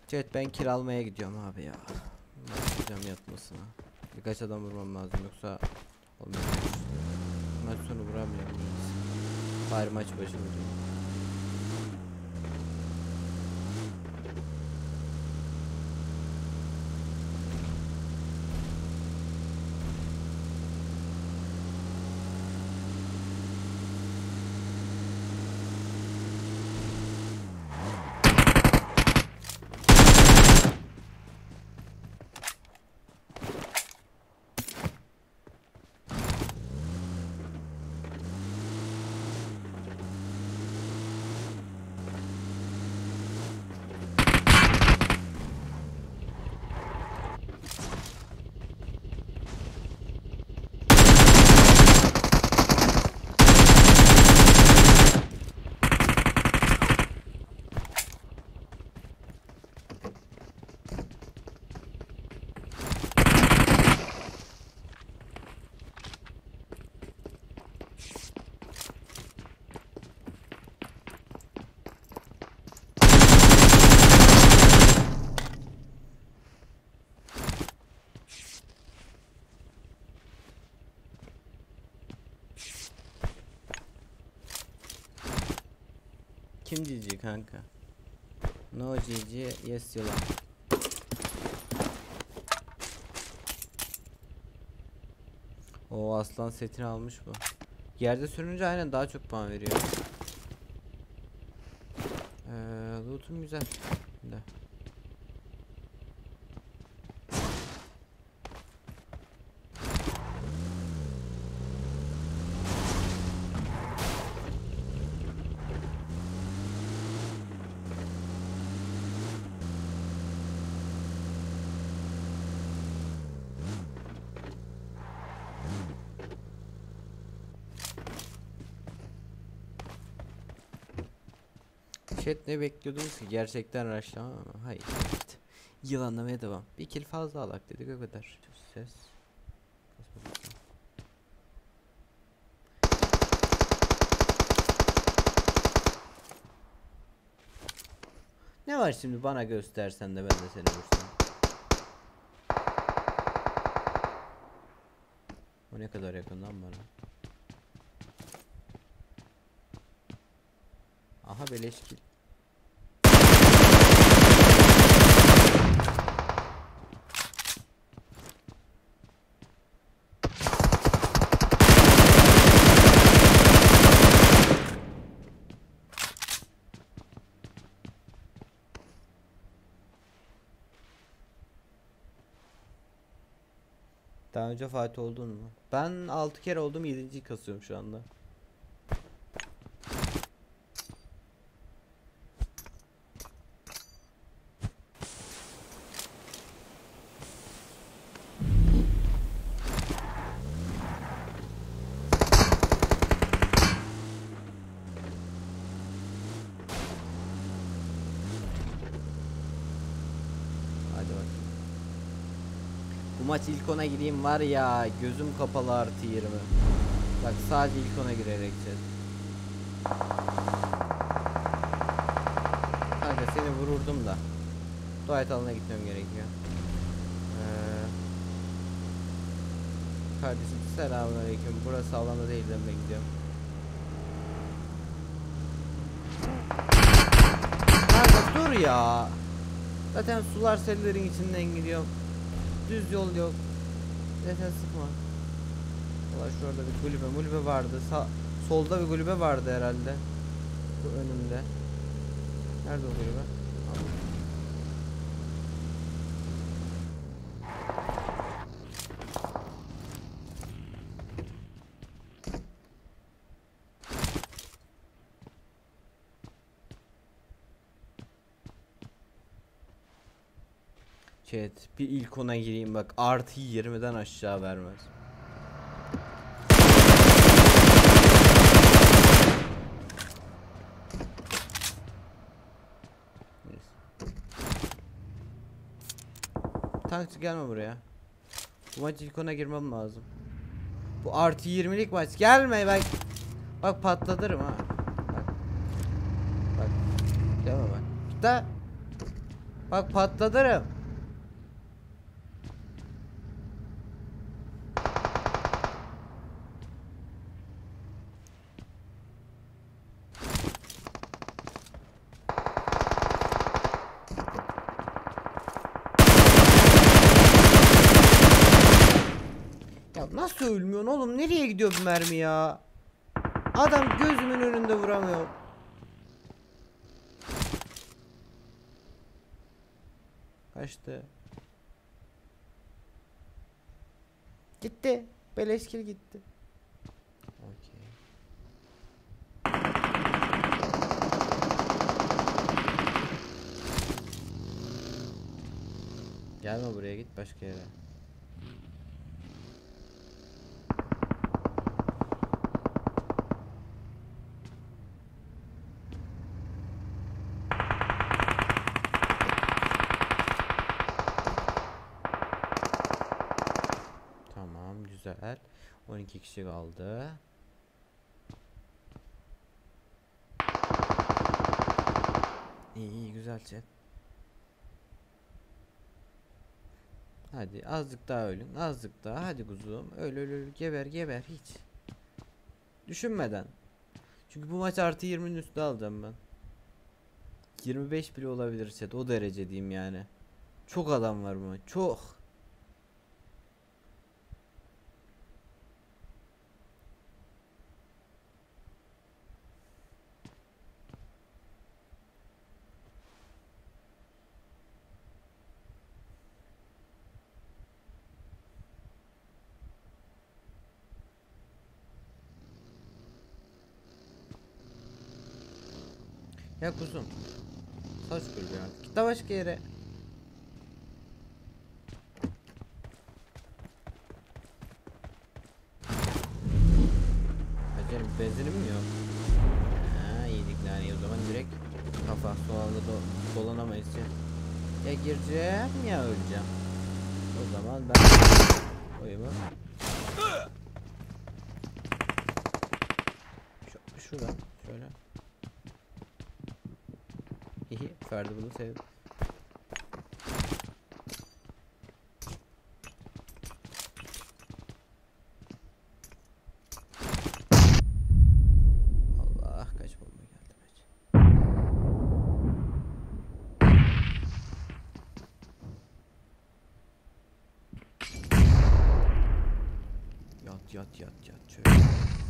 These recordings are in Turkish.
Evet, ben kiralmaya gidiyorum abi ya. Başlayacağım yatmasına. Birkaç adam vurmam lazım yoksa olmuyor. Maç sonu vuramıyorum. Bari maç başı vurayım. Kim GG kanka? No GG, yes yılan. O aslan setini almış bu. Yerde sürünce aynen daha çok puan veriyor. Loot'um güzel. De. Chat ne bekliyordunuz ki? Gerçekten rushlama ama hayır. Yılanlamaya devam. Bir kill fazla alak dedik, o kadar. Ses. Ne var şimdi, bana göstersen de ben de seni vursam. O ne kadar yakın lan bana. Aha, beleş kill. Daha önce Fatih oldun mu? Ben 6 kere oldum, 7.yi kasıyorum şu anda. Hadi bak. Bu maç ilk ona gireyim var ya, gözüm kapalı artı 20. Bak, sadece ilk ona girerek çet. Kanka seni vururdum da. Tuvalet alana gitmem gerekiyor. Kardeşim selamünaleyküm. Burası alanda değil, ben gidiyorum. Kanka dur ya. Zaten sular sellerin içinden gidiyor. Düz yol yok. Zaten sıkma. Valla şurada bir kulübe vardı. Solda bir kulübe vardı herhalde. Bu önümde. Nerede o kulübe? Chat, bir ilk ona gireyim bak, artı 20'den aşağı vermez. Tankçı gelme buraya. Bu maç ilk ona girmem lazım. Bu artı 20'lik maç, gelme bak. Bak patlatırım ha. Bak. Bak. Gelme bak. Da. Bak patlatırım. Ya nasıl ölmüyorsun oğlum? Nereye gidiyor bu mermi ya? Adam gözümün önünde vuramıyor. Kaçtı. Gitti. Beleşkil gitti. Okey. Gelme buraya, git başka yere. Tamam, güzel. 12 kişi kaldı. İyi iyi, güzel chat. Hadi azıcık daha ölün, azıcık daha, hadi kuzum, öl öl öl, geber geber, hiç düşünmeden. Çünkü bu maç artı 20'nin üstü alacağım ben. 25 bile olabilir chat, o derece diyeyim yani. Çok adam var bu maç, çok. Ya kuzum, saç kuracağım artık, git de başka yere. Acaba benzinim mi yok? Ha, yedik yani, o zaman direkt kafa soğanla dolanamayız ya, gireceğim ya öleceğim. O zaman ben oyumu şuradan şöyle. Hihi, Ferdi bunu sevdi. Allah, kaç bomba geldi kaç. Yat şöyle.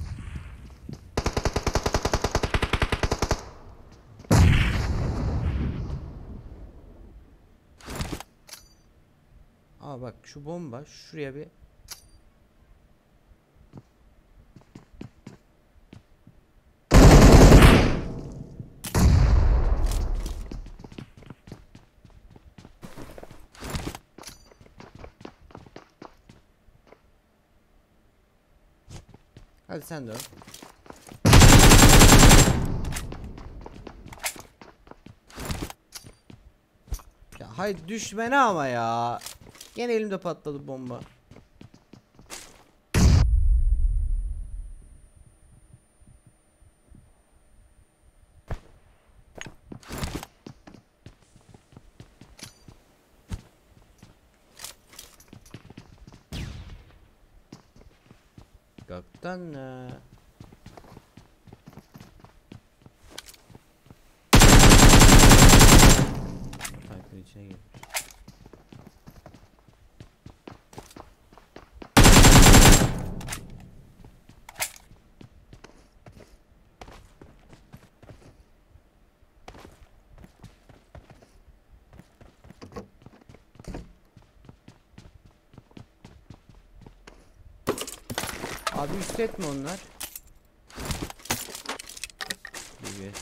Aa bak, şu bomba şuraya bir. Hadi sen de öl. Ya hayır, düşmene ama ya. Gene elimde patladı bomba. Gökten ne? Tankın içine gir. Abi üstet mi onlar? Evet.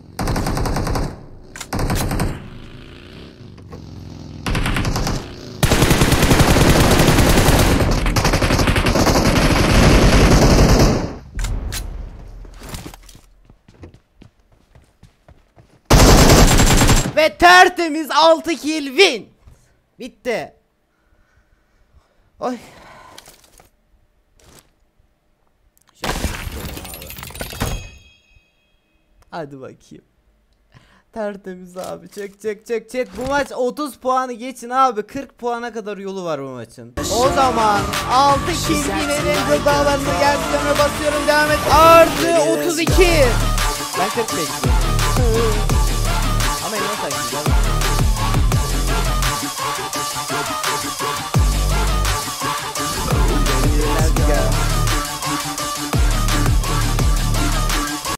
Ve tertemiz 6 kill win. Bitti. Oy. Hadi bakayım. Tertemiz abi. Çek. Chat bu maç 30 puanı geçin abi. 40 puana kadar yolu var bu maçın. O zaman 6 kill yine Angel dağlarında gerçekten basıyorum. Devam et. Artı 32. Ben 40 bekliyorum. Ama elime takacağım.